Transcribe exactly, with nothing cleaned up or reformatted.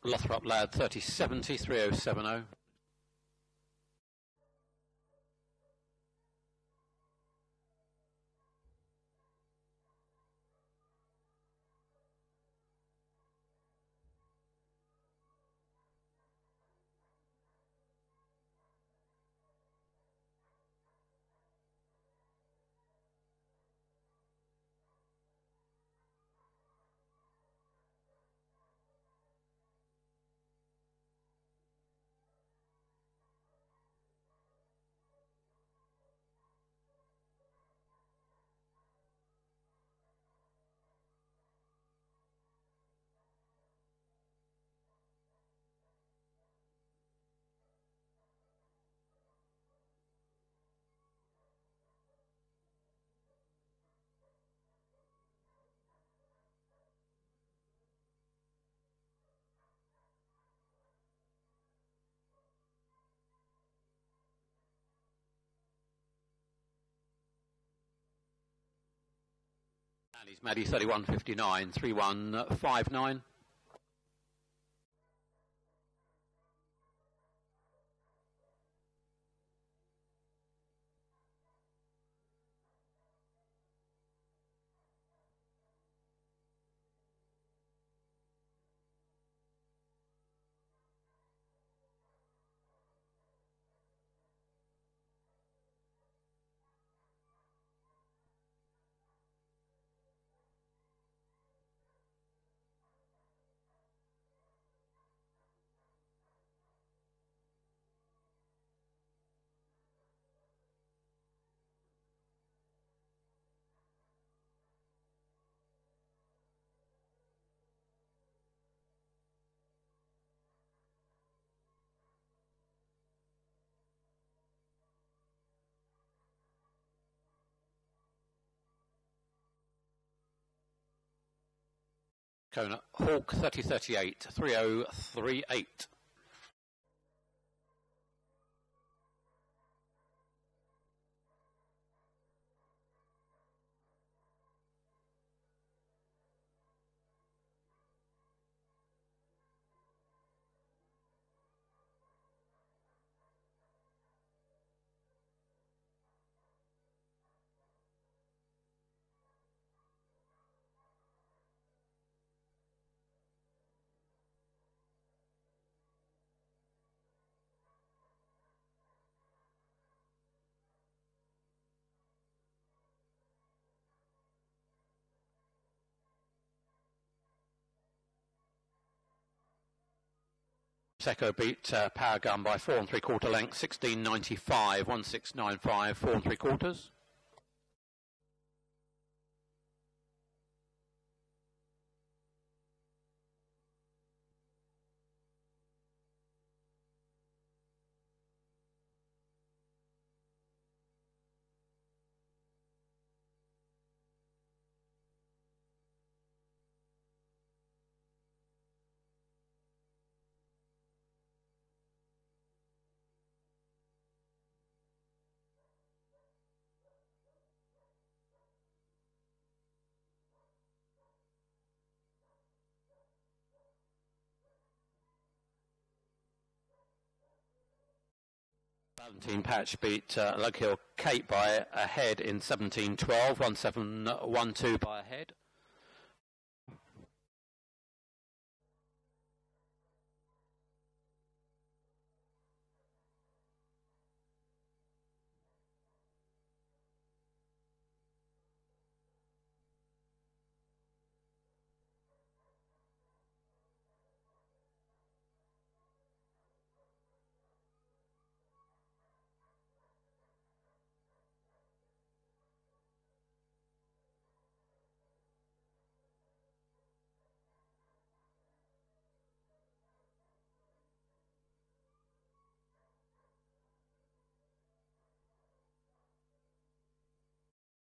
Lothrop Lad thirty seventy, three oh seven oh. And he's Maddie thirty-one fifty-nine, three one five nine. Kona, Hawk thirty thirty-eight, three oh three eight. Seco beat uh, Power Gun by four and three quarter lengths, sixteen ninety-five, one six nine five, four and three quarters. Valentine Patch beat uh, Lug Hill Cape by a head in seventeen twelve, one seven one two by a head.